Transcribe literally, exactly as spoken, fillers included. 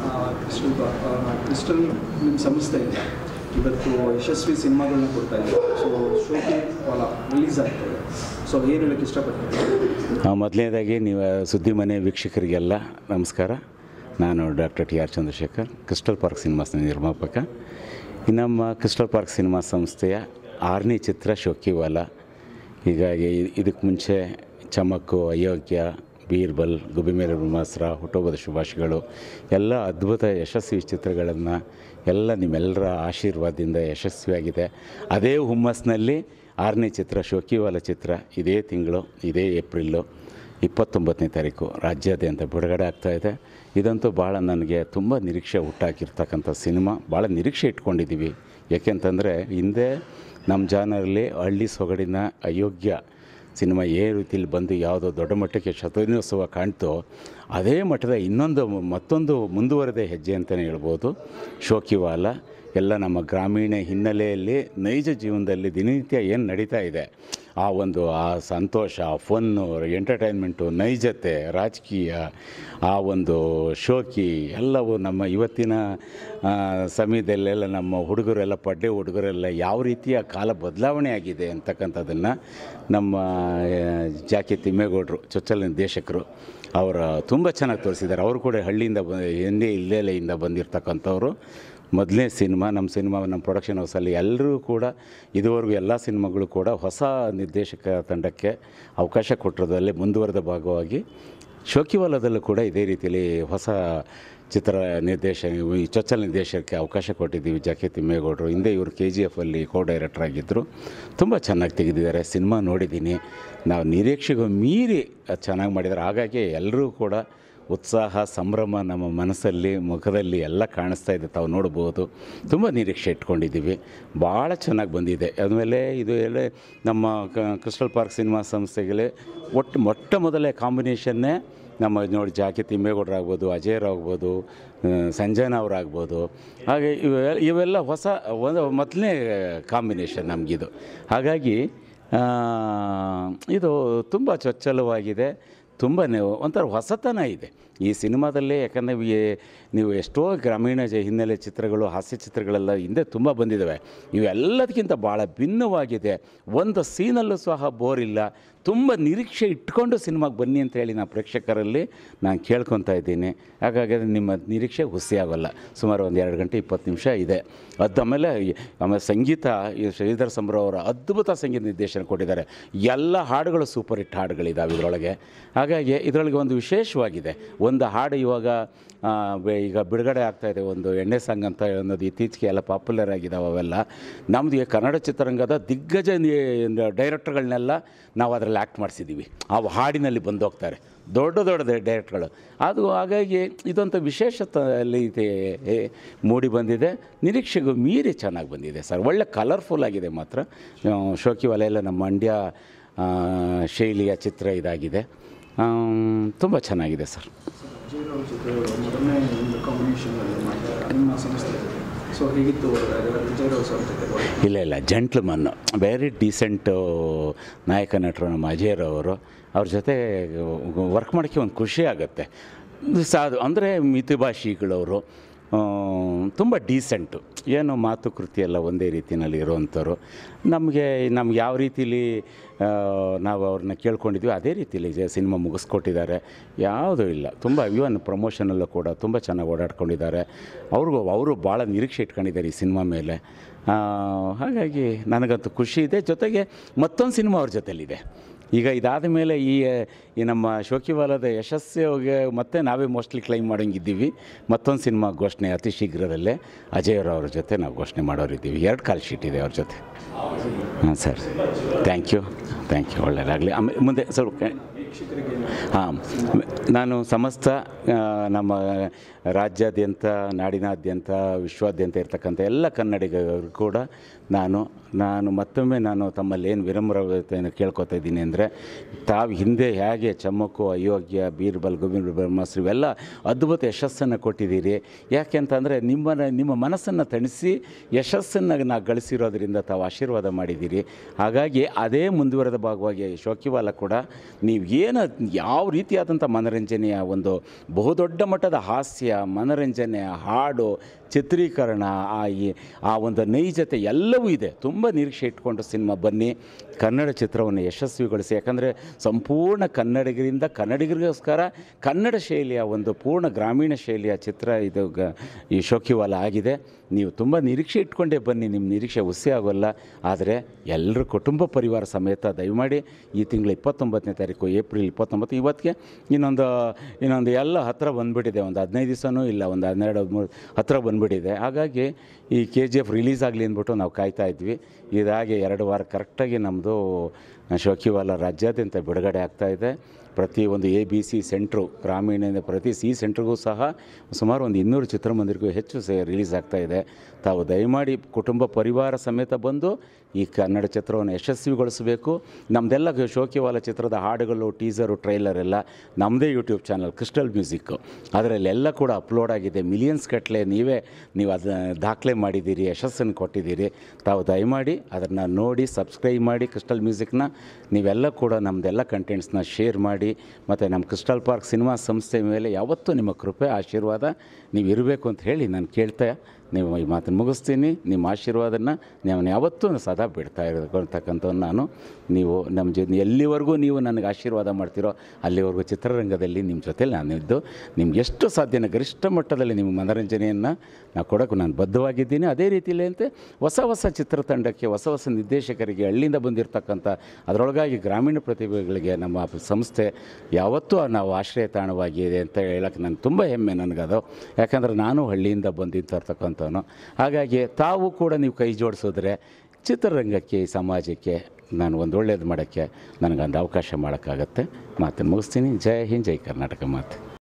Crystal crystal ನಿಮ್ಮ ಸಂಸ್ಥೆ ಇದೆ, ಇವತ್ತು ಯಶಸ್ವಿ ಸಿನಿಮಾಗಳನ್ನ ಕೊಡ್ತಾ ಇದ್ದೀವಿ. ಸೊ ಶೋಕಿ ವಾಲ ರಿಲೀಸ್ ಆಗ್ತದೆ. ಸೊ ಏನು ಹೇಳಕ್ಕೆ ಇಷ್ಟಪಡ್ತೀನಿ? ಮೊದಲನೇದಾಗಿ ನೀವು ಸುದ್ದಿಮನೆ ವೀಕ್ಷಕರಿಗೆಲ್ಲ ನಮಸ್ಕಾರ. ನಾನು doctor T R Chandrashekhar, crystal park ಸಿನಿಮಾಸ್ನ ನಿರ್ಮಾಪಕ. ನಮ್ಮ ಕ್ರಿಸ್ಟಲ್ ಪಾರ್ಕ್ ಸಿನಿಮಾ ಸಂಸ್ಥೆಯ ಆರನೇ ಚಿತ್ರ ಶೋಕಿ ವಾಲ. ಹೀಗಾಗಿ ಇದಕ್ಕೆ ಮುಂಚೆ ಚಮಕ್ಕು, ಅಯೋಗ್ಯ, ಬೀರ್ಬಲ್, ಗುಬ್ಬಿ ಮೇಲೆ ಬ್ರಹ್ಮಾಸ್ತ್ರ, ಹುಟ್ಟುಹಬ್ಬದ ಶುಭಾಶಯಗಳು ಎಲ್ಲ ಅದ್ಭುತ ಯಶಸ್ವಿ ಚಿತ್ರಗಳನ್ನು ಎಲ್ಲ ನಿಮ್ಮೆಲ್ಲರ ಆಶೀರ್ವಾದದಿಂದ ಯಶಸ್ವಿಯಾಗಿದೆ. ಅದೇ ಹುಮ್ಮಸ್ಸಿನಲ್ಲಿ ಆರನೇ ಚಿತ್ರ ಶೋಕಿ ವಾಲ ಚಿತ್ರ ಇದೇ ತಿಂಗಳು, ಇದೇ ಏಪ್ರಿಲ್ಲು ಇಪ್ಪತ್ತೊಂಬತ್ತನೇ ತಾರೀಕು ರಾಜ್ಯಾದ್ಯಂತ ಬಿಡುಗಡೆ ಆಗ್ತಾಯಿದೆ. ಇದಂತೂ ಭಾಳ ನನಗೆ ತುಂಬ ನಿರೀಕ್ಷೆ ಹುಟ್ಟಾಕಿರ್ತಕ್ಕಂಥ ಸಿನಿಮಾ. ಭಾಳ ನಿರೀಕ್ಷೆ ಇಟ್ಕೊಂಡಿದ್ದೀವಿ. ಏಕೆಂತಂದರೆ ಹಿಂದೆ ನಮ್ಮ ಜಾನರಲ್ಲಿ ಹಳ್ಳಿ ಸೊಗಡಿನ ಅಯೋಗ್ಯ ಸಿನಿಮಾ ಏ ರೀತಿಯಲ್ಲಿ ಬಂದು ಯಾವುದೋ ದೊಡ್ಡ ಮಟ್ಟಕ್ಕೆ ಶತದಿನೋತ್ಸವ ಕಾಣ್ತೋ ಅದೇ ಮಟ್ಟದ ಇನ್ನೊಂದು ಮತ್ತೊಂದು ಮುಂದುವರೆದ ಹೆಜ್ಜೆ ಅಂತಲೇ ಹೇಳ್ಬೋದು ಶೋಕಿ ವಾಲ. ಎಲ್ಲ ನಮ್ಮ ಗ್ರಾಮೀಣ ಹಿನ್ನೆಲೆಯಲ್ಲಿ ನೈಜ ಜೀವನದಲ್ಲಿ ದಿನನಿತ್ಯ ಏನು ನಡೀತಾ ಇದೆ ಆ ಒಂದು ಆ ಸಂತೋಷ, ಫನ್ನು, ಎಂಟರ್ಟೈನ್ಮೆಂಟು, ನೈಜತೆ, ರಾಜಕೀಯ, ಆ ಒಂದು ಶೋಕಿ ಎಲ್ಲವೂ ನಮ್ಮ ಇವತ್ತಿನ ಸಮಯದಲ್ಲೆಲ್ಲ ನಮ್ಮ ಹುಡುಗರೆಲ್ಲ ಪಡ್ಡೆ ಹುಡುಗರೆಲ್ಲ ಯಾವ ರೀತಿಯ ಕಾಲ ಬದಲಾವಣೆ ಆಗಿದೆ ಅಂತಕ್ಕಂಥದ್ದನ್ನು ನಮ್ಮ ಜಾಕಿ ತಿಮ್ಮೇಗೌಡರು ಚೊಚ್ಚಲ ನಿರ್ದೇಶಕರು ಅವರ ತುಂಬ ಚೆನ್ನಾಗಿ ತೋರಿಸಿದ್ದಾರೆ. ಅವರು ಕೂಡ ಹಳ್ಳಿಯಿಂದ ಬ ಎಣ್ಣೆ ಇಲ್ಲೆಲೆಯಿಂದ ಬಂದಿರತಕ್ಕಂಥವ್ರು. ಮೊದಲನೇ ಸಿನಿಮಾ ನಮ್ಮ ಸಿನಿಮಾ ನಮ್ಮ ಪ್ರೊಡಕ್ಷನ್ ಹೌಸಲ್ಲಿ ಎಲ್ಲರೂ ಕೂಡ ಇದುವರೆಗೂ ಎಲ್ಲ ಸಿನಿಮಾಗಳು ಕೂಡ ಹೊಸ ನಿರ್ದೇಶಕ ತಂಡಕ್ಕೆ ಅವಕಾಶ ಕೊಟ್ಟಿರೋದ್ರಲ್ಲಿ ಮುಂದುವರೆದ ಭಾಗವಾಗಿ ಶೋಕಿ ವಾಲದಲ್ಲೂ ಕೂಡ ಇದೇ ರೀತಿಯಲ್ಲಿ ಹೊಸ ಚಿತ್ರ ನಿರ್ದೇಶನ ಈ ಚೊಚ್ಚಲ ನಿರ್ದೇಶಕಕ್ಕೆ ಅವಕಾಶ ಕೊಟ್ಟಿದ್ದೀವಿ. ಜಾಕಿ ತಿಮ್ಮೇಗೌಡರು ಹಿಂದೆ ಇವರು ಕೆ ಜಿ ಎಫಲ್ಲಿ ಕೋ ಡೈರೆಕ್ಟರ್ ಆಗಿದ್ದರು. ತುಂಬ ಚೆನ್ನಾಗಿ ತೆಗೆದಿದ್ದಾರೆ. ಸಿನಿಮಾ ನೋಡಿದ್ದೀನಿ. ನಾವು ನಿರೀಕ್ಷೆಗೂ ಮೀರಿ ಚೆನ್ನಾಗಿ ಮಾಡಿದ್ದಾರೆ. ಹಾಗಾಗಿ ಎಲ್ಲರೂ ಕೂಡ ಉತ್ಸಾಹ, ಸಂಭ್ರಮ ನಮ್ಮ ಮನಸ್ಸಲ್ಲಿ, ಮುಖದಲ್ಲಿ ಎಲ್ಲ ಕಾಣಿಸ್ತಾ ಇದೆ. ತಾವು ನೋಡ್ಬೋದು. ತುಂಬ ನಿರೀಕ್ಷೆ ಇಟ್ಕೊಂಡಿದ್ದೀವಿ. ಭಾಳ ಚೆನ್ನಾಗಿ ಬಂದಿದೆ. ಆದಮೇಲೆ ಇದು ಎಲ್ಲ ನಮ್ಮ ಕ್ರಿಸ್ಟಲ್ ಪಾರ್ಕ್ ಸಿನಿಮಾ ಸಂಸ್ಥೆಗೆ ಒಟ್ಟು ಮೊಟ್ಟ ಮೊದಲೇ ಕಾಂಬಿನೇಷನ್ನೇ ನಮ್ಮ ನೋಡಿ ಜಾಕಿ ತಿಮ್ಮೇಗೌಡರಾಗ್ಬೋದು, ಅಜಯರಾಗ್ಬೋದು, ಸಂಜಯನ ಅವರಾಗ್ಬೋದು. ಹಾಗೆ ಇವೆ ಇವೆಲ್ಲ ಹೊಸ ಒಂದು ಮೊದಲನೇ ಕಾಂಬಿನೇಷನ್ ನಮಗಿದು. ಹಾಗಾಗಿ ಇದು ತುಂಬ ಚೊಚ್ಚಲವಾಗಿದೆ. ತುಂಬ ಒಂಥರ ಹೊಸತನ ಇದೆ ಈ ಸಿನಿಮಾದಲ್ಲಿ. ಯಾಕಂದರೆ ನೀವು ಎಷ್ಟೋ ಗ್ರಾಮೀಣ ಜ ಹಿನ್ನೆಲೆ ಚಿತ್ರಗಳು, ಹಾಸ್ಯ ಚಿತ್ರಗಳೆಲ್ಲ ಹಿಂದೆ ತುಂಬ ಬಂದಿದ್ದಾವೆ. ಇವೆಲ್ಲದಕ್ಕಿಂತ ಭಾಳ ಭಿನ್ನವಾಗಿದೆ. ಒಂದು ಸೀನಲ್ಲೂ ಸಹ ಬೋರ್ ಇಲ್ಲ. ತುಂಬ ನಿರೀಕ್ಷೆ ಇಟ್ಕೊಂಡು ಸಿನಿಮಾಗೆ ಬನ್ನಿ ಅಂತ ಹೇಳಿ ನಾನು ಪ್ರೇಕ್ಷಕರಲ್ಲಿ ನಾನು ಕೇಳ್ಕೊತಾ ಇದ್ದೀನಿ. ಹಾಗಾಗಿ ನಿಮ್ಮ ನಿರೀಕ್ಷೆ ಹುಸಿಯಾಗಲ್ಲ. ಸುಮಾರು ಒಂದು ಎರಡು ಗಂಟೆ ಇಪ್ಪತ್ತು ನಿಮಿಷ ಇದೆ. ಅದು ಆಮೇಲೆ ಆಮೇಲೆ ಸಂಗೀತ ಶ್ರೀಧರ್ ಸಂಬ್ರ ಅವರ ಅದ್ಭುತ ಸಂಗೀತ ನಿರ್ದೇಶನ ಕೊಟ್ಟಿದ್ದಾರೆ. ಎಲ್ಲ ಹಾಡುಗಳು ಸೂಪರ್ ಹಿಟ್ ಹಾಡುಗಳಿದ್ದಾವೆ ಇದರೊಳಗೆ. ಹಾಗಾಗಿ ಇದರೊಳಗೆ ಒಂದು ವಿಶೇಷವಾಗಿದೆ. ಒಂದು ಹಾಡು ಇವಾಗ ಈಗ ಬಿಡುಗಡೆ ಆಗ್ತಾಯಿದೆ, ಒಂದು ಎಣ್ಣೆ ಸಾಂಗ್ ಅಂತ ಅನ್ನೋದು ಇತ್ತೀಚೆಗೆ ಎಲ್ಲ ಪಾಪ್ಯುಲರ್ ಆಗಿದ್ದಾವೆ. ಅವೆಲ್ಲ ನಮ್ಮದು ಕನ್ನಡ ಚಿತ್ರರಂಗದ ದಿಗ್ಗಜ ಡೈರೆಕ್ಟರ್ಗಳನ್ನೆಲ್ಲ ನಾವು ಅದರಲ್ಲಿ ಆ್ಯಕ್ಟ್ ಮಾಡಿಸಿದ್ದೀವಿ. ಆ ಹಾಡಿನಲ್ಲಿ ಬಂದು ಹೋಗ್ತಾರೆ ದೊಡ್ಡ ದೊಡ್ಡ ಡೈರೆಕ್ಟ್ಗಳು. ಅದು ಹಾಗಾಗಿ ಇದೊಂದು ವಿಶೇಷತೆಯಲ್ಲಿ ಮೂಡಿ ಬಂದಿದೆ. ನಿರೀಕ್ಷೆಗೂ ಮೀರಿ ಚೆನ್ನಾಗಿ ಬಂದಿದೆ ಸರ್. ಒಳ್ಳೆ ಕಲರ್ಫುಲ್ ಆಗಿದೆ ಮಾತ್ರ. ಶೋಕಿ ವಾಲ ಎಲ್ಲ ನಮ್ಮ ಮಂಡ್ಯ ಶೈಲಿಯ ಚಿತ್ರ ಇದಾಗಿದೆ. ತುಂಬ ಚೆನ್ನಾಗಿದೆ ಸರ್. ಇಲ್ಲ ಇಲ್ಲ ಜೆಂಟ್ಲ್ಮನ್ನು, ವೆರಿ ಡೀಸೆಂಟು ನಾಯಕ ನಟರು ನಮ್ಮ ಅಜಯರವರು. ಅವ್ರ ಜೊತೆ ವರ್ಕ್ ಮಾಡೋಕ್ಕೆ ಒಂದು ಖುಷಿ ಆಗುತ್ತೆ. ಸಾಧು ಅಂದರೆ ಮಿತಭಾಷಿಗಳವರು, ತುಂಬ ಡೀಸೆಂಟು, ಏನು ಮಾತುಕೃತಿ ಎಲ್ಲ ಒಂದೇ ರೀತಿಯಲ್ಲಿ ಇರೋವಂಥವ್ರು. ನಮಗೆ ನಮ್ಗೆ ಯಾವ ರೀತಿಲಿ ನಾವು ಅವ್ರನ್ನ ಕೇಳ್ಕೊಂಡಿದ್ವಿ ಅದೇ ರೀತಿಯಲ್ಲಿ ಸಿನಿಮಾ ಮುಗಿಸ್ಕೊಟ್ಟಿದ್ದಾರೆ. ಯಾವುದೂ ಇಲ್ಲ. ತುಂಬ ಇವನ್ ಪ್ರಮೋಷನಲ್ಲೂ ಕೂಡ ತುಂಬ ಚೆನ್ನಾಗಿ ಓಡಾಡ್ಕೊಂಡಿದ್ದಾರೆ. ಅವ್ರಿಗೂ ಅವರು ಭಾಳ ನಿರೀಕ್ಷೆ ಇಟ್ಕೊಂಡಿದ್ದಾರೆ ಈ ಸಿನಿಮಾ ಮೇಲೆ. ಹಾಗಾಗಿ ನನಗಂತೂ ಖುಷಿ ಇದೆ. ಜೊತೆಗೆ ಮತ್ತೊಂದು ಸಿನಿಮಾ ಅವ್ರ ಜೊತೆಲಿದೆ. ಈಗ ಇದಾದ ಮೇಲೆ ಈ ಈ ನಮ್ಮ ಶೋಕಿ ವಾಲದ ಯಶಸ್ಸಿಗೆ ಮತ್ತೆ ನಾವೇ ಮೋಸ್ಟ್ಲಿ ಕ್ಲೈಮ್ ಮಾಡೋಂಗಿದ್ದೀವಿ. ಮತ್ತೊಂದು ಸಿನಿಮಾ ಘೋಷಣೆ ಅತಿ ಶೀಘ್ರದಲ್ಲೇ ಅಜಯರವ್ರ ಜೊತೆ ನಾವು ಘೋಷಣೆ ಮಾಡೋರಿದ್ದೀವಿ. ಎರಡು ಕಾಲ್ ಶೀಟ್ ಇದೆ ಅವ್ರ ಜೊತೆ. ಹಾಂ sir, thank you thank you ಒಳ್ಳೆಯದಾಗಲಿ. ಆಮೇಲೆ ಮುಂದೆ ಸ್ವಲ್ಪ ಹಾಂ, ನಾನು ಸಮಸ್ತ ನಮ್ಮ ರಾಜ್ಯಾದ್ಯಂತ, ನಾಡಿನಾದ್ಯಂತ, ವಿಶ್ವಾದ್ಯಂತ ಇರ್ತಕ್ಕಂಥ ಎಲ್ಲ ಕನ್ನಡಿಗರು ಕೂಡ ನಾನು ನಾನು ಮತ್ತೊಮ್ಮೆ ನಾನು ತಮ್ಮಲ್ಲಿ ಏನು ವಿನಮ್ರತೆಯನ್ನು ಕೇಳ್ಕೊತಾ ಇದ್ದೀನಿ ಅಂದರೆ, ತಾವು ಹಿಂದೆ ಹೇಗೆ ಚಮ್ಮಕ್ಕು, ಅಯೋಗ್ಯ, ಬೀರ್ಬಲ್, ಗುಬ್ಬಿ ಬ್ರಹ್ಮಾಸ್ತ್ರ ಇವೆಲ್ಲ ಅದ್ಭುತ ಯಶಸ್ಸನ್ನು ಕೊಟ್ಟಿದ್ದೀರಿ. ಯಾಕೆ ಅಂತಂದರೆ ನಿಮ್ಮ ನಿಮ್ಮ ಮನಸ್ಸನ್ನು ತಣಿಸಿ ಯಶಸ್ಸನ್ನು ನಾವು ಗಳಿಸಿರೋದ್ರಿಂದ ತಾವು ಆಶೀರ್ವಾದ ಮಾಡಿದ್ದೀರಿ. ಹಾಗಾಗಿ ಅದೇ ಮುಂದುವರೆದ ಭಾಗವಾಗಿ ಶೋಕಿ ವಾಲ ಕೂಡ ನೀವು ಏನು ಯಾವ ರೀತಿಯಾದಂಥ ಮನೋರಂಜನೆಯ ಒಂದು ಬಹುದೊಡ್ಡ ಮಟ್ಟದ ಹಾಸ್ಯ, ಮನೋರಂಜನೆ, ಹಾಡು, ಚಿತ್ರೀಕರಣ, ಆ ಈ ಆ ಒಂದು ನೈಜತೆ ಎಲ್ಲವೂ ಇದೆ. ತುಂಬ ನಿರೀಕ್ಷೆ ಇಟ್ಕೊಂಡು ಸಿನಿಮಾ ಬನ್ನಿ, ಕನ್ನಡ ಚಿತ್ರವನ್ನು ಯಶಸ್ವಿಗೊಳಿಸಿ. ಯಾಕಂದರೆ ಸಂಪೂರ್ಣ ಕನ್ನಡಿಗರಿಂದ ಕನ್ನಡಿಗರಿಗೋಸ್ಕರ ಕನ್ನಡ ಶೈಲಿಯ ಒಂದು ಪೂರ್ಣ ಗ್ರಾಮೀಣ ಶೈಲಿಯ ಚಿತ್ರ ಇದು ಗ ಈ ಶೋಕಿವಾಲ ಆಗಿದೆ. ನೀವು ತುಂಬ ನಿರೀಕ್ಷೆ ಇಟ್ಕೊಂಡೇ ಬನ್ನಿ, ನಿಮ್ಮ ನಿರೀಕ್ಷೆ ಹುಸಿ ಆಗೋಲ್ಲ. ಆದರೆ ಎಲ್ಲರೂ ಕುಟುಂಬ ಪರಿವಾರ ಸಮೇತ ದಯಮಾಡಿ ಈ ತಿಂಗಳ ಇಪ್ಪತ್ತೊಂಬತ್ತನೇ ತಾರೀಕು ಏಪ್ರಿಲ್ ಇಪ್ಪತ್ತೊಂಬತ್ತು, ಇವತ್ತಿಗೆ ಇನ್ನೊಂದು ಇನ್ನೊಂದು ಎಲ್ಲ ಹತ್ತಿರ ಬಂದುಬಿಟ್ಟಿದೆ. ಒಂದು ಹದಿನೈದು ದಿವಸನೂ ಇಲ್ಲ, ಒಂದು ಹನ್ನೆರಡು ಹದಿಮೂರು ಹತ್ತಿರ ಬಂದುಬಿಟ್ಟಿದೆ. ಹಾಗಾಗಿ ಈ ಕೆ ಜಿ ಎಫ್ ರಿಲೀಸ್ ಆಗಲಿ ಅಂದ್ಬಿಟ್ಟು ನಾವು ಕಾಯ್ತಾ ಇದ್ವಿ. ಇದಾಗಿ ಎರಡು ವಾರ ಕರೆಕ್ಟಾಗಿ ನಮ್ಮದು ಶೋಕಿವಾಲ ರಾಜ್ಯಾದ್ಯಂತ ಬಿಡುಗಡೆ ಆಗ್ತಾಯಿದೆ. ಪ್ರತಿ ಒಂದು ಎ ಬಿ ಸಿ ಸೆಂಟ್ರು, ಗ್ರಾಮೀಣ ಪ್ರತಿ ಸಿ ಸೆಂಟ್ರಿಗೂ ಸಹ ಸುಮಾರು ಒಂದು ಇನ್ನೂರು ಚಿತ್ರಮಂದಿರಕ್ಕೂ ಹೆಚ್ಚು ಸೇ ರಿಲೀಸ್ ಆಗ್ತಾಯಿದೆ. ತಾವು ದಯಮಾಡಿ ಕುಟುಂಬ ಪರಿವಾರ ಸಮೇತ ಬಂದು ಈ ಕನ್ನಡ ಚಿತ್ರವನ್ನು ಯಶಸ್ವಿಗೊಳಿಸಬೇಕು. ನಮ್ಮದೆಲ್ಲ ಶೋಕಿವಾಲ ಚಿತ್ರದ ಹಾಡುಗಳು, ಟೀಸರು, ಟ್ರೈಲರ್ ಎಲ್ಲ ನಮ್ಮದೇ ಯೂಟ್ಯೂಬ್ ಚಾನಲ್ ಕ್ರಿಸ್ಟಲ್ ಮ್ಯೂಸಿಕ್ಕು, ಅದರಲ್ಲೆಲ್ಲ ಕೂಡ ಅಪ್ಲೋಡ್ ಆಗಿದೆ. ಮಿಲಿಯನ್ಸ್ ಗಟ್ಟಲೆ ನೀವೇ ನೀವು ಅದನ್ನ ದಾಖಲೆ ಮಾಡಿದ್ದೀರಿ, ಯಶಸ್ಸನ್ನು ಕೊಟ್ಟಿದ್ದೀರಿ. ತಾವು ದಯಮಾಡಿ ಅದನ್ನು ನೋಡಿ ಸಬ್ಸ್ಕ್ರೈಬ್ ಮಾಡಿ ಕ್ರಿಸ್ಟಲ್ ಮ್ಯೂಸಿಕ್ನ. ನೀವೆಲ್ಲ ಕೂಡ ನಮ್ಮದೆಲ್ಲ ಕಂಟೆಂಟ್ಸ್ನ ಶೇರ್ ಮಾಡಿ. ಮತ್ತು ನಮ್ಮ ಕ್ರಿಸ್ಟಲ್ ಪಾರ್ಕ್ ಸಿನಿಮಾ ಸಂಸ್ಥೆ ಮೇಲೆ ಯಾವತ್ತೂ ನಿಮ್ಮ ಕೃಪೆ, ಆಶೀರ್ವಾದ ನೀವು ಇರಬೇಕು ಅಂತ ಹೇಳಿ ನಾನು ಕೇಳ್ತಾ ನೀವು ಈ ಮಾತನ್ನು ಮುಗಿಸ್ತೀನಿ. ನಿಮ್ಮ ಆಶೀರ್ವಾದನ ನೀವು ಯಾವತ್ತೂ ಸದಾ ಬಿಡ್ತಾ ಇರಬೇಕು ಅಂತಕ್ಕಂಥದ್ದು ನಾನು. ನೀವು ನಮ್ಮ ಜೊತೆ ಎಲ್ಲಿವರೆಗೂ ನೀವು ನನಗೆ ಆಶೀರ್ವಾದ ಮಾಡ್ತೀರೋ ಅಲ್ಲಿವರೆಗೂ ಚಿತ್ರರಂಗದಲ್ಲಿ ನಿಮ್ಮ ಜೊತೆಲಿ ನಾನಿದ್ದು ನಿಮ್ಗೆ ಎಷ್ಟು ಸಾಧ್ಯನ ಗರಿಷ್ಠ ಮಟ್ಟದಲ್ಲಿ ನಿಮ್ಮ ಮನೋರಂಜನೆಯನ್ನು ನಾವು ಕೊಡೋಕ್ಕೂ ನಾನು ಬದ್ಧವಾಗಿದ್ದೀನಿ. ಅದೇ ರೀತಿಯಲ್ಲಿ ಅಂತೆ ಹೊಸ ಹೊಸ ಚಿತ್ರತಂಡಕ್ಕೆ, ಹೊಸ ಹೊಸ ನಿರ್ದೇಶಕರಿಗೆ, ಹಳ್ಳಿಯಿಂದ ಬಂದಿರತಕ್ಕಂಥ ಅದರೊಳಗಾಗಿ ಗ್ರಾಮೀಣ ಪ್ರತಿಭೆಗಳಿಗೆ ನಮ್ಮ ಸಂಸ್ಥೆ ಯಾವತ್ತೂ ನಾವು ಆಶ್ರಯ ತಾಣವಾಗಿದೆ ಅಂತ ಹೇಳೋಕ್ಕೆ ನಾನು ತುಂಬ ಹೆಮ್ಮೆ ನನಗದು. ಯಾಕಂದರೆ ನಾನು ಹಳ್ಳಿಯಿಂದ ಬಂದಿರ್ತಕ್ಕಂಥ ಹಾಗಾಗಿ ತಾವು ಕೂಡ ನೀವು ಕೈ ಜೋಡಿಸಿದ್ರೆ ಚಿತ್ರರಂಗಕ್ಕೆ, ಸಮಾಜಕ್ಕೆ ನಾನು ಒಂದು ಒಳ್ಳೇದು ಮಾಡೋಕ್ಕೆ ನನಗೊಂದು ಅವಕಾಶ ಮಾಡೋಕ್ಕಾಗತ್ತೆ. ಮಾತನ್ನು ಮುಗಿಸ್ತೀನಿ. ಜೈ ಹಿಂದ್, ಜೈ ಕರ್ನಾಟಕ ಮಾತು.